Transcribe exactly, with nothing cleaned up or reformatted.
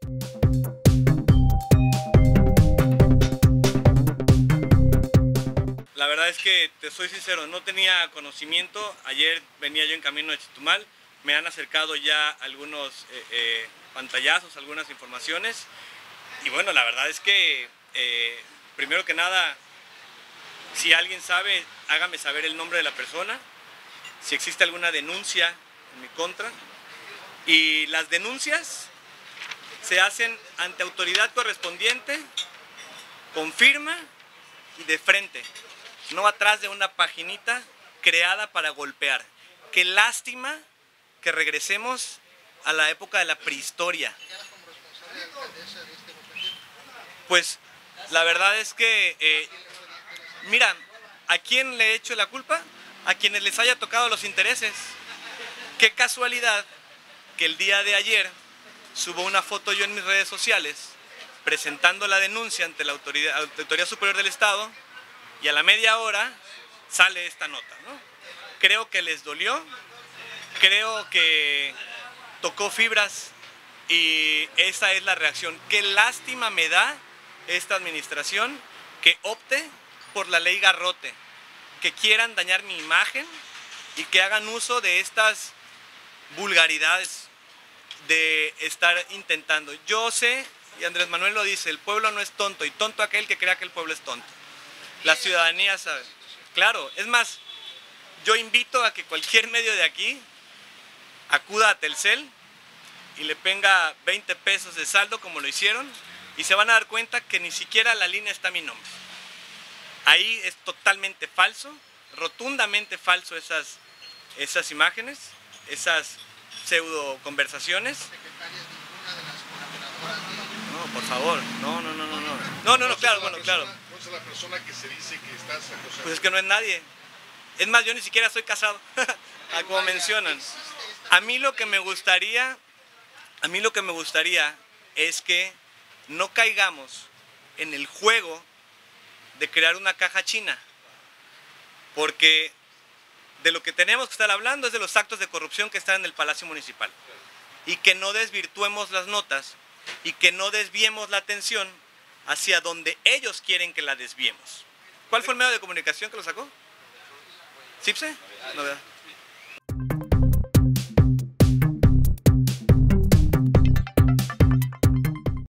La verdad es que, te soy sincero, no tenía conocimiento. Ayer venía yo en camino de Chetumal, me han acercado ya algunos eh, eh, pantallazos, algunas informaciones. Y bueno, la verdad es que, eh, primero que nada, si alguien sabe, hágame saber el nombre de la persona, si existe alguna denuncia en mi contra. Y las denuncias se hacen ante autoridad correspondiente, con firma y de frente, no atrás de una paginita creada para golpear. Qué lástima que regresemos a la época de la prehistoria. Pues la verdad es que, eh, mira, ¿a quién le he hecho la culpa? A quienes les haya tocado los intereses. Qué casualidad que el día de ayer subo una foto yo en mis redes sociales presentando la denuncia ante la Autoridad, Autoridad Superior del Estado, y a la media hora sale esta nota, ¿no? Creo que les dolió, creo que tocó fibras y esa es la reacción. Qué lástima me da esta administración que opte por la ley Garrote, que quieran dañar mi imagen y que hagan uso de estas vulgaridades de estar intentando. Yo sé, y Andrés Manuel lo dice, el pueblo no es tonto, y tonto aquel que crea que el pueblo es tonto. La ciudadanía sabe. Claro, es más, yo invito a que cualquier medio de aquí acuda a Telcel y le ponga veinte pesos de saldo como lo hicieron, y se van a dar cuenta que ni siquiera la línea está mi nombre. Ahí es totalmente falso, rotundamente falso esas, esas imágenes, esas pseudo conversaciones. No, por favor, no, no, no, no, no. No, no, no, claro, bueno, claro. ¿No es la persona que se dice que estás acosando? Pues es que no es nadie. Es más, yo ni siquiera soy casado, como mencionan. A mí lo que me gustaría, a mí lo que me gustaría es que no caigamos en el juego de crear una caja china, porque de lo que tenemos que estar hablando es de los actos de corrupción que están en el Palacio Municipal, y que no desvirtuemos las notas y que no desviemos la atención hacia donde ellos quieren que la desviemos. ¿Cuál fue el medio de comunicación que lo sacó? ¿Cipse? No, ¿verdad?